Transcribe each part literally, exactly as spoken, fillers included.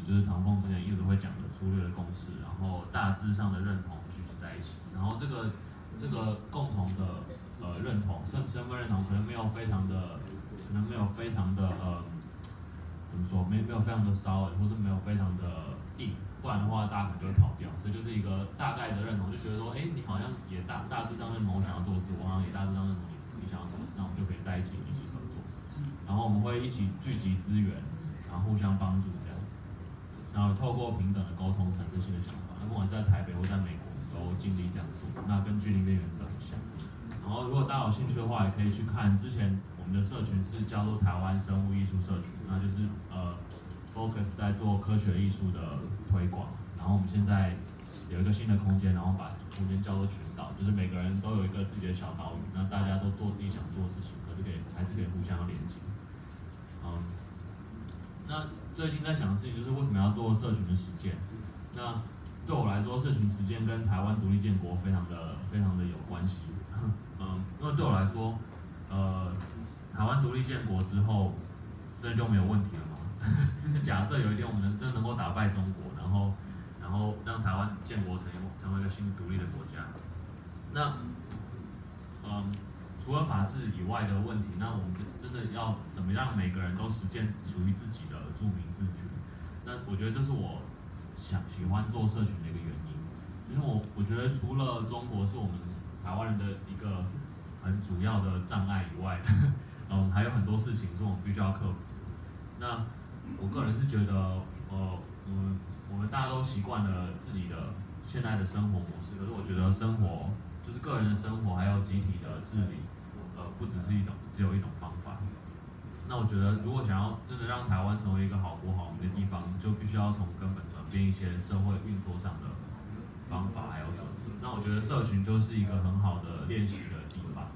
就是唐凤之前一直会讲的粗略的共识，然后大致上的认同聚集在一起，然后这个这个共同的呃认同身身份认同可能没有非常的，可能没有非常的呃怎么说，没没有非常的骚，或是没有非常的硬，不然的话大家可能就会跑掉，所以就是一个大概的认同，就觉得说，哎，你好像也大大致上认同我想要做的事，我好像也大致上认同你你想要做的事，那我们就可以在一起一起合作，然后我们会一起聚集资源，然后互相帮助这样子，然后透过平等的沟通产生新的想法，那不管是在台北或在美国，都尽力这样做，那跟居零边原则很像。然后如果大家有兴趣的话，也可以去看之前我们的社群是叫做台湾生物艺术社群，那就是呃 focus 在做科学艺术的推广。然后我们现在有一个新的空间，然后把空间叫做群岛，就是每个人都有一个自己的小岛屿，那大家都做自己想做的事情，可是可以还是可以互相连接。嗯，那最近在想的事情就是为什么要做社群的实践？那对我来说，社群实践跟台湾独立建国非常的非常的有关系。嗯，因为对我来说，呃，台湾独立建国之后，这就没有问题了嘛。假设有一天我们能真的能够打败中国，然后然后让台湾建国成成为一个新独立的国家，那嗯，除了法治以外的问题，那我们真的要怎么让每个人都实践属于自己的著名自觉？那我觉得这是我想喜欢做社群的一个原因，就是我我觉得除了中国是我们台湾人的一个很主要的障碍以外，嗯，还有很多事情是我们必须要克服的。那我个人是觉得，呃，我们我们大家都习惯了自己的现在的生活模式，可是我觉得生活就是个人的生活还有集体的治理，呃，不只是一种只有一种方法。那我觉得，如果想要真的让台湾成为一个好国好民的地方，就必须要从根本转变一些社会运作上的方法还有准则。那我觉得社群就是一个很好的练习的地方。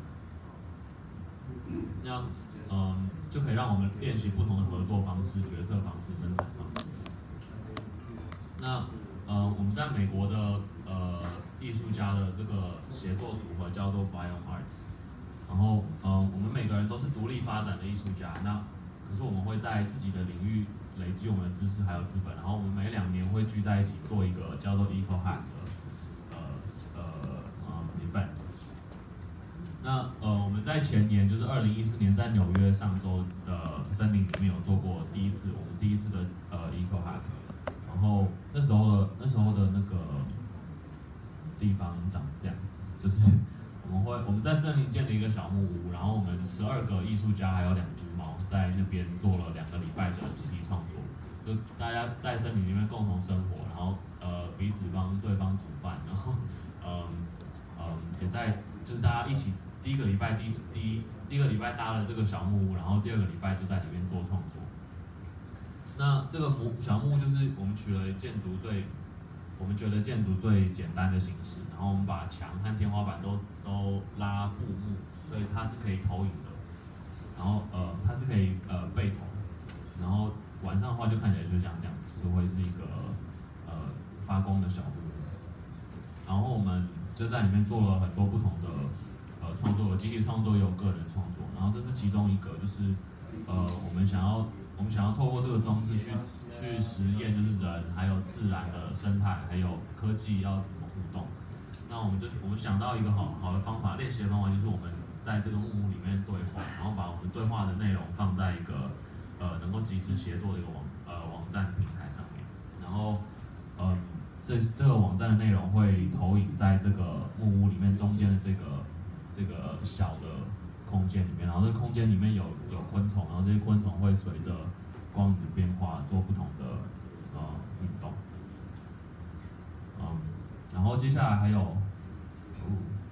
那嗯，就可以让我们练习不同的合作方式、决策方式、生产方式。那呃，我们在美国的呃艺术家的这个协作组合叫做 Biome Arts。然后，呃，我们每个人都是独立发展的艺术家，那可是我们会在自己的领域累积我们的知识还有资本，然后我们每两年会聚在一起做一个叫做 Eco Hack 的呃呃呃 event。那呃我们在前年就是二零一四年在纽约上周的森林里面有做过第一次我们第一次的呃 Eco Hack，然后那时候的那时候的那个地方长这样子，就是。我们会我们在森林建了一个小木屋，然后我们十二个艺术家还有两只猫在那边做了两个礼拜的集体创作，就大家在森林里面共同生活，然后呃彼此帮对方煮饭，然后嗯嗯也在就是大家一起第一个礼拜第一第一第一个礼拜搭了这个小木屋，然后第二个礼拜就在里面做创作。那这个木小木屋就是我们取了建筑最。我们觉得建筑最简单的形式，然后我们把墙和天花板都都拉布幕，所以它是可以投影的，然后呃它是可以呃背投，然后晚上的话就看起来就像这样，就是会是一个呃发光的小木屋，然后我们就在里面做了很多不同的呃创作，有集体创作也有个人创作，然后这是其中一个，就是呃我们想要我们想要透过这个装置去。去实验就是人还有自然的生态还有科技要怎么互动，那我们就我们想到一个好好的方法，练习的方法就是我们在这个木屋里面对话，然后把我们对话的内容放在一个呃能够即时协作的一个网呃网站平台上面，然后嗯这这个网站的内容会投影在这个木屋里面中间的这个这个小的空间里面，然后这个空间里面有有昆虫，然后这些昆虫会随着光影的变化做不同的呃运动，嗯，然后接下来还有，哦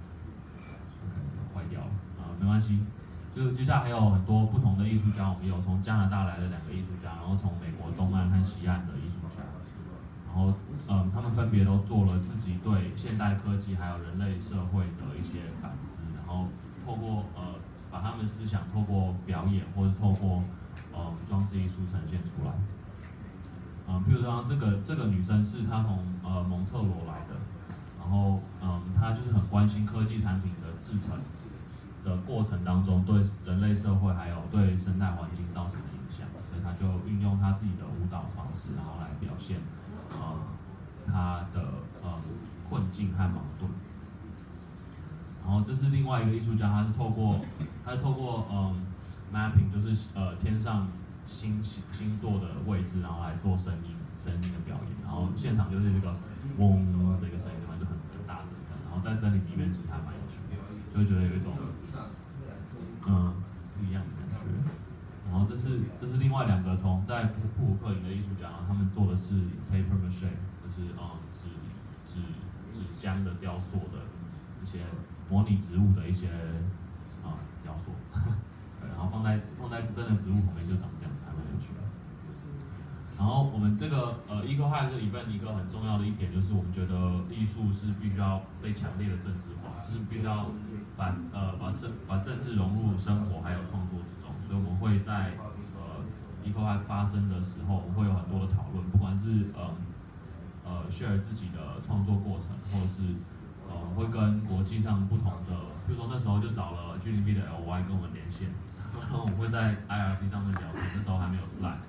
，OK， 坏掉了，啊、呃，没关系，就接下来还有很多不同的艺术家，我们有从加拿大来的两个艺术家，然后从美国东岸和西岸的艺术家，然后嗯，他们分别都做了自己对现代科技还有人类社会的一些反思，然后透过呃把他们的思想透过表演或者透过呃装置艺术呈现出来。嗯，譬如说这个这个女生是她从呃蒙特罗来的，然后嗯她就是很关心科技产品的制成的过程当中对人类社会还有对生态环境造成的影响，所以她就运用她自己的舞蹈方式，然后来表现呃他的呃困境和矛盾。然后这是另外一个艺术家，他是透过他是透过嗯 mapping， 就是呃天上星星星座的位置，然后来做声音声音的表演。然后现场就是这个嗡的一个声音，就很很大声的。然后在森林里面其实还蛮有趣的，就会觉得有一种嗯不一样的感觉。然后这是这是另外两个从在布布鲁克林的艺术家，然后他们做的是 paper mache， 就是嗯纸纸纸浆的雕塑的一些模拟植物的一些啊、呃、雕塑，对，然后放在放在真的植物旁边就长这样，还蛮有趣的。然后我们这个呃 Eco High 这个 event 一个很重要的一点就是，我们觉得艺术是必须要被强烈的政治化，就是必须要把呃把生把政治融入生活还有创作之中。所以我们会在呃 Eco High 发生的时候，我们会有很多的讨论，不管是呃呃 share 自己的创作过程，或者是呃会跟国际上不同的，比如说那时候就找了 G N B 的 L Y 跟我们连线，然后我们会在 I R C 上面聊天，那时候还没有 Slack。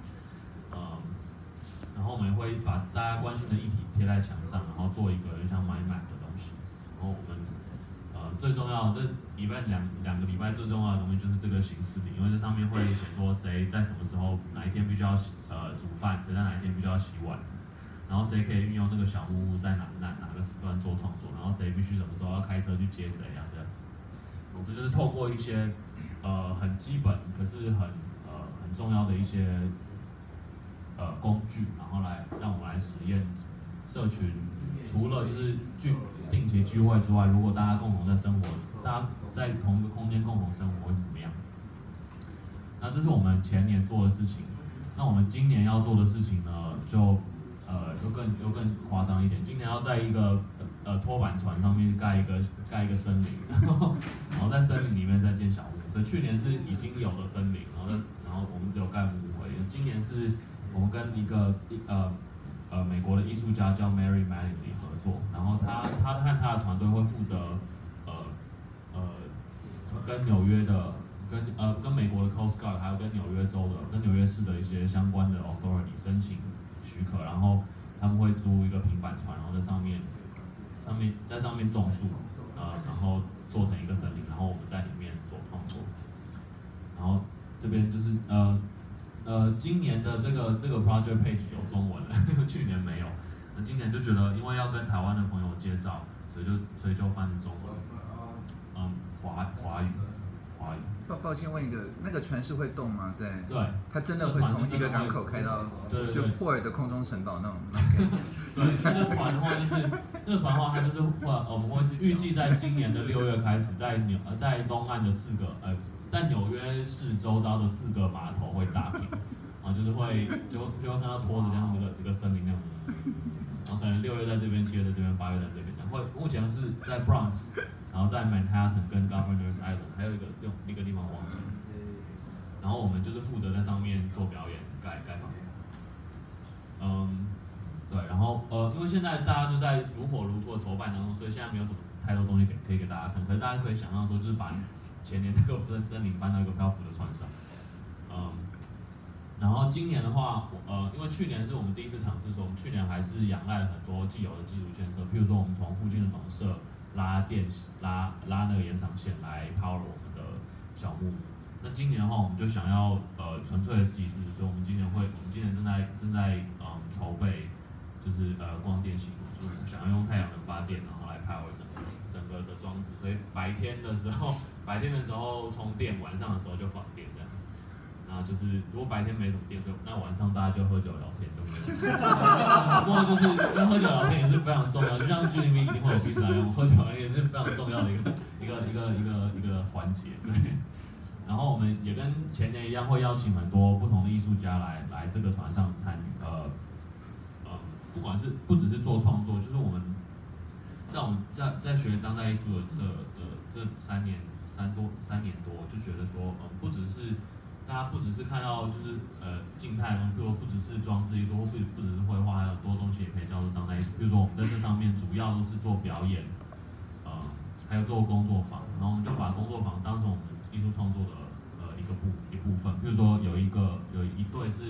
然后我们会把大家关心的议题贴在墙上，然后做一个像 mind map 的东西。然后我们呃最重要的这礼拜两两个礼拜最重要的东西就是这个行事历，因为这上面会写说谁在什么时候哪一天必须要呃煮饭，谁在哪一天必须要洗碗，然后谁可以运用那个小木屋在哪哪哪个时段做创作，然后谁必须什么时候要开车去接谁啊这样子。总之就是透过一些呃很基本可是很呃很重要的一些。呃，工具，然后来让我们来实验社群，除了就是聚定期聚会之外，如果大家共同在生活，大家在同一个空间共同生活会是什么样子？那这是我们前年做的事情。那我们今年要做的事情呢，就呃又更又更夸张一点。今年要在一个呃拖板船上面盖一个盖一个森林，然后然后在森林里面再建小屋。所以去年是已经有了森林，然后然后我们只有盖木屋而已。今年是。我们跟一个呃呃美国的艺术家叫 Mary Mattingly 合作，然后他他和他的团队会负责呃呃跟纽约的跟呃跟美国的 Coast Guard 还有跟纽约州的跟纽约市的一些相关的 authority 申请许可，然后他们会租一个平板船，然后在上面上面在上面种树，呃然后做成一个森林，然后我们在里面做创作，然后这边就是呃。呃，今年的这个这个 project page 有中文了，去年没有。那今年就觉得，因为要跟台湾的朋友介绍，所以就所以就翻成中文。嗯，华华语，华语。 抱抱歉问一个，那个船是会动吗？在？ 对。 它真的会从一个港口开到， 对对对， 就珀尔的空中城堡那种。 对，那个船的话就是那个船的话，它就是会我们会预计在今年的六月开始，在纽呃在东岸的四个呃。在纽约市周遭的四个码头会打平，然后就是会就就会看到拖着这样一个一个森林那样，然后可能六月在这边，七月在这边，八月在这边，然后目前是在 Bronx， 然后在 Manhattan 跟 Governor's Island， 还有一个用一个地方忘记，然后我们就是负责在上面做表演，盖盖房子，嗯，对，然后呃，因为现在大家就在如火如荼的筹办当中，所以现在没有什么太多东西给可以给大家看，可是大家可以想象说，就是把前年这个森森林搬到一个漂浮的船上，嗯，然后今年的话，呃，因为去年是我们第一次尝试说，我们去年还是仰赖了很多既有的基础建设，譬如说我们从附近的农舍拉电拉拉那个延长线来 power 我们的小木屋。那今年的话，我们就想要呃纯粹的自给自足，所以我们今年会，我们今年正在正在嗯筹备，就是呃光电系统，就是我们想要用太阳能发电，然后来 power 整个整个的装置，所以白天的时候。白天的时候充电，晚上的时候就放电这样。然后就是如果白天没什么电，所以那晚上大家就喝酒聊天，对不对？不过就是因为喝酒聊天也是非常重要，就像 G N B 一定会有 pizza 一样，喝酒聊天也是非常重要的一个一个一个一个一个环节，对。然后我们也跟前年一样，会邀请很多不同的艺术家来来这个船上参与，呃呃，不管是不只是做创作，就是我们在我们在在学当代艺术的的的这三年。三多三年多，就觉得说，嗯，不只是大家不只是看到就是呃静态的东西，比如说不只是装置艺术，或不不只是绘画，还有很多东西也可以叫做当代艺术。比如说我们在这上面主要都是做表演，呃，还有做工作坊，然后我们就把工作坊当成我们艺术创作的呃一个部一部分。比如说有一个有一对是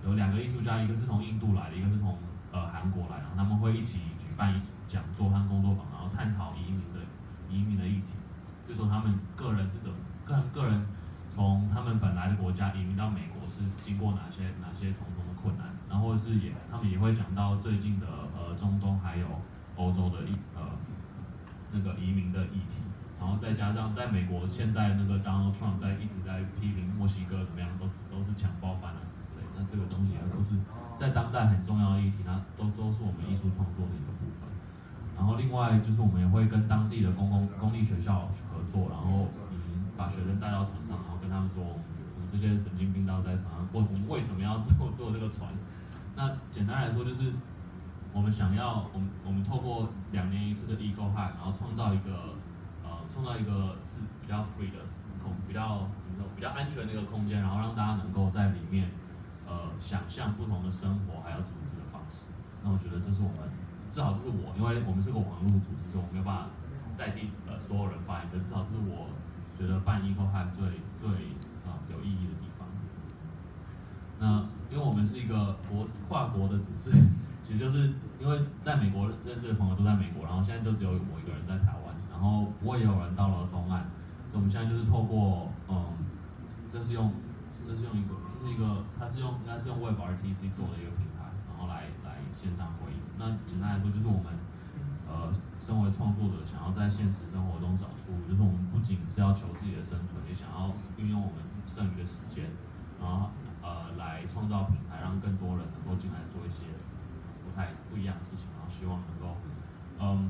有两个艺术家，一个是从印度来的，一个是从呃韩国来的，然后他们会一起举办讲座和工作坊，然后探讨移民的移民的议题，就说他们个人是怎么个个人从他们本来的国家移民到美国是经过哪些哪些重重的困难，然后或者是也他们也会讲到最近的呃中东还有欧洲的一呃那个移民的议题。然后再加上在美国，现在那个 Donald Trump 在一直在批评墨西哥怎么样，都是都是强暴犯啊什么之类的。那这个东西啊，都是在当代很重要的议题，那都都是我们艺术创作的一个部分。然后另外就是我们也会跟当地的公共公立学校合作，然后嗯把学生带到船上，然后跟他们说我们我们这些神经病到在船上，我我们为什么要坐坐这个船？那简单来说就是我们想要我们我们透过两年一次的 Eco Hack， 然后创造一个。创造一个是比较 free 的空，比较怎么说，比较安全的一个空间，然后让大家能够在里面，呃，想象不同的生活还有组织的方式。那我觉得这是我们，至少这是我，因为我们是个网络组织，所以我没有办法代替呃所有人发言，但至少这是我觉得办 Eco Hack 最最啊、呃、有意义的地方。那因为我们是一个国跨国的组织，其实就是因为在美国认识的朋友都在美国，然后现在就只有我一个人在台湾。然后不过也有人到了东岸，所以我们现在就是透过嗯，这是用这是用一个这是一个它是用应该是用 Web R T C 做的一个平台，然后来来线上会议。那简单来说就是我们呃身为创作者想要在现实生活中找出，就是我们不仅是要求自己的生存，也想要运用我们剩余的时间，然后呃来创造平台，让更多人能够进来做一些不太不一样的事情，然后希望能够嗯。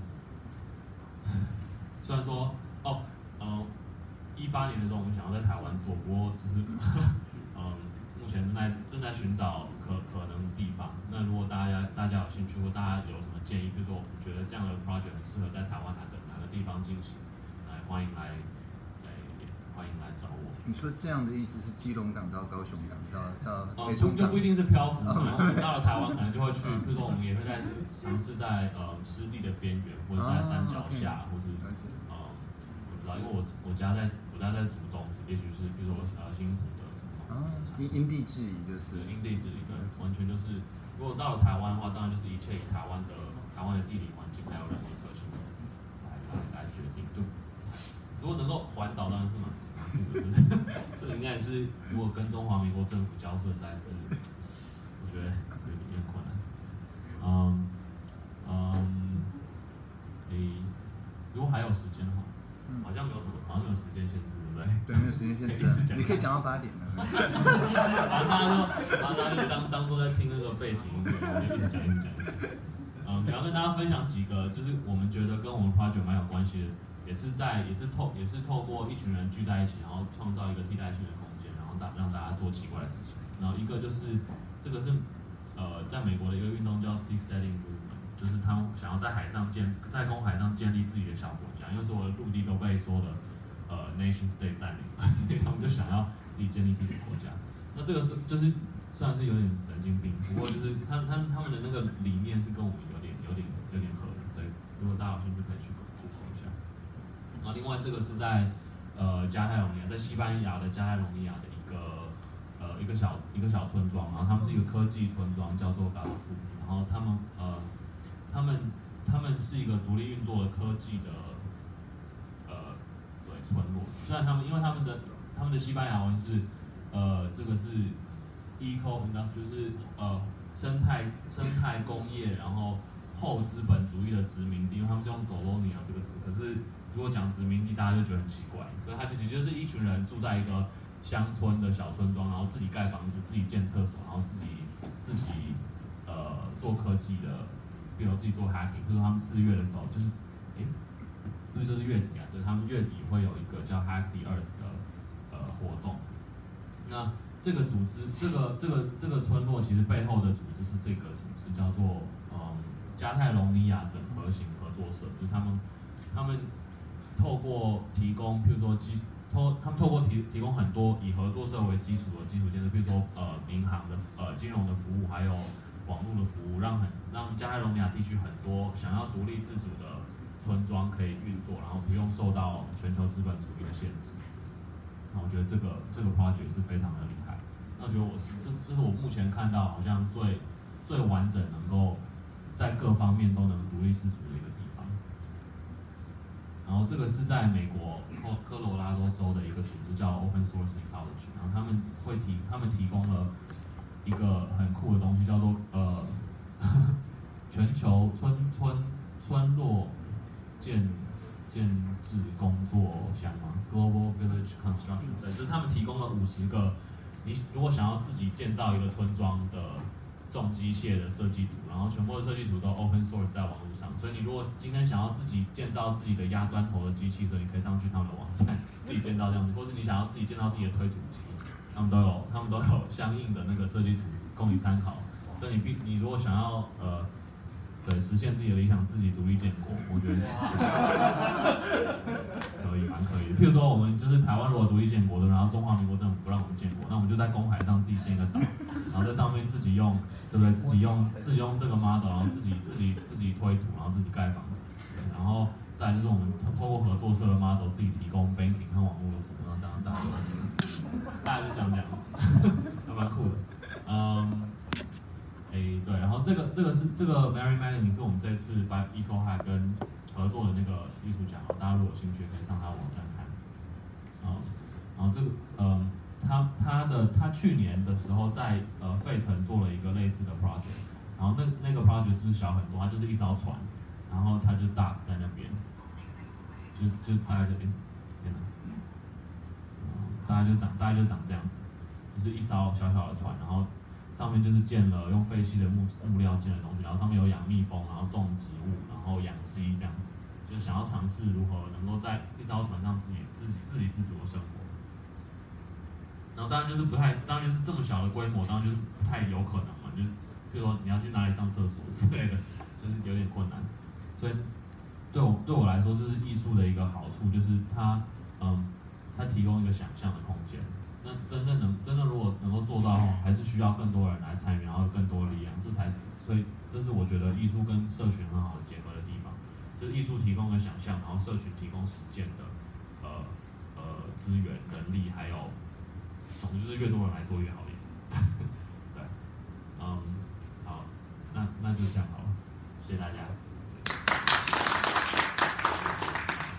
虽然说，哦，呃，一八年的时候我们想要在台湾做，不过就是，嗯，目前正在正在寻找可可能的地方。那如果大家大家有兴趣，或大家有什么建议，比如说我们觉得这样的 project 很适合在台湾哪个哪个地方进行，来欢迎来，来欢迎来找我。 你说这样的意思是基隆港到高雄港到到北中港？就就不一定是漂浮，然后到了台湾可能就会去，比如说我们也会在尝试在呃湿地的边缘，或者在山脚下，或是。因为我我家在我家在竹东，也许是比如说呃新埔的什么东西， 因因地制宜就是因地制宜，对，完全就是，如果到了台湾的话，当然就是一切以台湾的台湾的地理环境还有人文特性来来来决定。就如果能够环岛，当然是蛮酷的，就是这个应该也是如果跟中华民国政府交涉，实在是我觉得有点有点困难。嗯嗯，诶，如果还有时间的话。好像没有什么，好像没有时间限制，对不对？ 对，没有时间限制，你可以讲到八点的。 反正大家就，反正大家就当当做在听那个背景音乐，我就一直讲，一直讲，一直讲。嗯，想要跟大家分享几个，就是我们觉得跟我们 project 蛮有关系的，也是在，也是透，也是透过一群人聚在一起，然后创造一个替代性的空间，然后大让大家做奇怪的事情。然后一个就是，这个是，呃，在美国的一个运动叫 Seasteading Movement。就是他们想要在海上建，在公海上建立自己的小国家，因为所有的陆地都被所有的呃 nation state 占领了，所以他们就想要自己建立自己的国家。那这个是就是算是有点神经病，不过就是他他他们的那个理念是跟我们有点有点有点合的，所以如果大家有兴趣可以去 Google 一下。然后另外这个是在呃加泰隆尼亚，在西班牙的加泰隆尼亚的一个呃一个小一个小村庄，然后他们是一个科技村庄，叫做嘎拉夫，然后他们呃。他们他们是一个独立运作的科技的呃对村落，虽然他们因为他们的他们的西班牙文是呃这个是 eco industry 就是呃生态生态工业，然后后资本主义的殖民地，因为他们是用 colonia 这个字，可是如果讲殖民地，大家就觉得很奇怪，所以它其实就是一群人住在一个乡村的小村庄，然后自己盖房子，自己建厕所，然后自己自己呃做科技的。比如自己做 hacking， 比如说他们四月的时候，就是，诶，是不是就是月底啊？对，他们月底会有一个叫 Hack the Earth 的呃活动。那这个组织，这个这个这个村落其实背后的组织是这个组织，叫做嗯加泰隆尼亚整合型合作社，就是他们他们透过提供，譬如说基透他们透过提提供很多以合作社为基础的基础建设，比如说呃银行的呃金融的服务，还有网络的服务，让很让加泰隆尼亚地区很多想要独立自主的村庄可以运作，然后不用受到全球资本主义的限制。那我觉得这个这个 project 是非常的厉害。 那我觉得我是这这是我目前看到好像最最完整能够在各方面都能独立自主的一个地方。然后这个是在美国科科罗拉多州的一个组织叫 Open Source Ecology， 然后他们会提他们提供了一个很酷的东西，叫做呃全球村村村落建建制工作项吗 ？Global Village Construction， 对，就是他们提供了五十个，你如果想要自己建造一个村庄的重机械的设计图，然后全部的设计图都 open source 在网络上，所以你如果今天想要自己建造自己的压砖头的机器，所以你可以上去他们的网站自己建造这样子，或是你想要自己建造自己的推土机，他们都有他们都有相应的那个设计图供你参考。所以你必你如果想要呃对实现自己的理想，自己独立建国，我觉得可以蛮可以的。譬如说我们就是台湾如果独立建国的，然后中华民国政府不让我们建国，那我们就在公海上自己建一个岛，然后在上面自己用对不对？自己用自己用这个 model， 然后自己自己自己推土，然后自己盖房子，然后再来就是我们透过合作社的 model 自己提供 banking 和网络的服务，然后这样大家大概就像这样子，还蛮酷的。嗯，诶对，然后这个这个是这个 Mary Madden 是我们这次 by EcoHack 跟合作的那个艺术奖，大家如果有兴趣可以上他的网站看。嗯，然后这个嗯。他他的他去年的时候在呃费城做了一个类似的 project， 然后那那个 project 是小很多，它就是一艘船，然后它就 dock 在那边，就就大概这边，天哪，嗯，大概就长大概就长这样子，就是一艘小小的船，然后上面就是建了用废弃的木木料建的东西，然后上面有养蜜蜂，然后种植物，然后养鸡这样子，就是想要尝试如何能够在一艘船上自己自己自给自足的生活。然后当然就是不太，当然就是这么小的规模，当然就是不太有可能嘛，就是譬如说你要去哪里上厕所之类的，就是有点困难。所以对我对我来说，这是艺术的一个好处，就是它嗯，它提供一个想象的空间。那真正能真的如果能够做到，还是需要更多人来参与，然后有更多的力量，这才是所以这是我觉得艺术跟社群很好的结合的地方，就是艺术提供了想象，然后社群提供实践的呃呃资源、人力还有。总之就是越多人来做越好的意思。对，嗯，好，那那就这样好了，谢谢大家。